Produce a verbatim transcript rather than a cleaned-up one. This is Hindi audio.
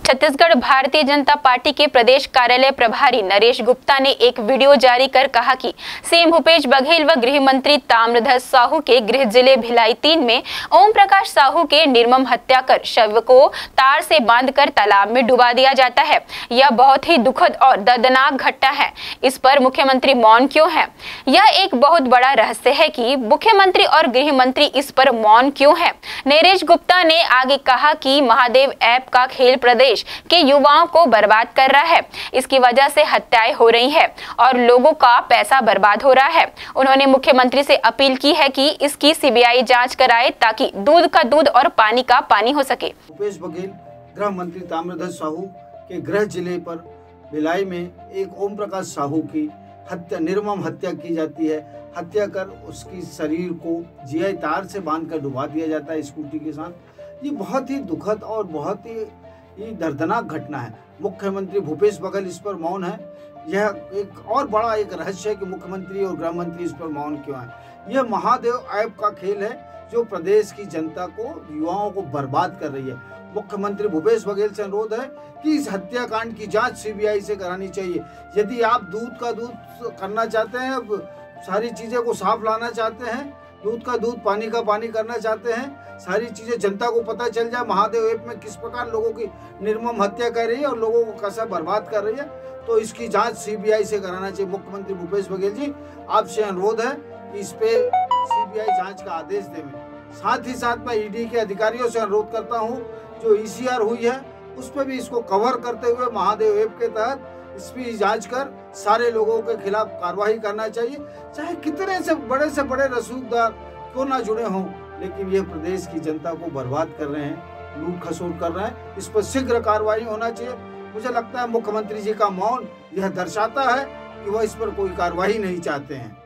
छत्तीसगढ़ भारतीय जनता पार्टी के प्रदेश कार्यालय प्रभारी नरेश गुप्ता ने एक वीडियो जारी कर कहा कि सीएम भूपेश बघेल व गृह मंत्री ताम्रध्वज साहू के गृह जिले भिलाई तीन में ओम प्रकाश साहू के निर्मम हत्या कर शव को तार से बांधकर तालाब में डुबा दिया जाता है। यह बहुत ही दुखद और दर्दनाक घटना है। इस पर मुख्यमंत्री मौन क्यों है? यह एक बहुत बड़ा रहस्य है कि मुख्यमंत्री और गृह मंत्री इस पर मौन क्यों है। नरेश गुप्ता ने आगे कहा कि महादेव ऐप का खेल प्रदेश के युवाओं को बर्बाद कर रहा है। इसकी वजह से हत्याएं हो रही है और लोगों का पैसा बर्बाद हो रहा है। उन्होंने मुख्यमंत्री से अपील की है कि इसकी सीबीआई जांच कराए ताकि दूध का दूध और पानी का पानी हो सके। भूपेश बघेल गृह मंत्री ताम्रध्वज साहू के गृह जिले पर भिलाई में एक ओम प्रकाश साहू की हत्या निर्मम हत्या की जाती है। हत्या कर उसकी शरीर को जीआई तार से बांधकर डुबा दिया जाता है स्कूटी के साथ। ये बहुत ही दुखद और बहुत ही ये दर्दनाक घटना है। मुख्यमंत्री भूपेश बघेल इस पर मौन है। यह एक और बड़ा एक रहस्य है कि मुख्यमंत्री और गृह मंत्री इस पर मौन क्यों है। यह महादेव ऐप का खेल है जो प्रदेश की जनता को, युवाओं को बर्बाद कर रही है। मुख्यमंत्री भूपेश बघेल से अनुरोध है कि इस हत्याकांड की जांच सीबीआई से करानी चाहिए। यदि आप दूध का दूध करना चाहते हैं, सारी चीजें को साफ लाना चाहते हैं, दूध का दूध पानी का पानी करना चाहते हैं, सारी चीजें जनता को पता चल जाए महादेव ऐप में किस प्रकार लोगों की निर्मम हत्या कर रही है और लोगों को कैसा बर्बाद कर रही है, तो इसकी जांच सीबीआई से कराना चाहिए। मुख्यमंत्री भूपेश बघेल जी, आपसे अनुरोध है कि इस पे सीबीआई जांच का आदेश देवें। साथ ही साथ मैं ईडी के अधिकारियों से अनुरोध करता हूँ, जो ईसीआर हुई है उस पर भी इसको कवर करते हुए महादेव ऐप के तहत इस पर जांच कर सारे लोगों के खिलाफ कार्रवाई करना चाहिए। चाहे कितने से बड़े से बड़े रसूखदार क्यों ना जुड़े हों, लेकिन ये प्रदेश की जनता को बर्बाद कर रहे हैं, लूट खसोट कर रहे हैं। इस पर शीघ्र कार्रवाई होना चाहिए। मुझे लगता है मुख्यमंत्री जी का मौन यह दर्शाता है कि वह इस पर कोई कार्रवाई नहीं चाहते हैं।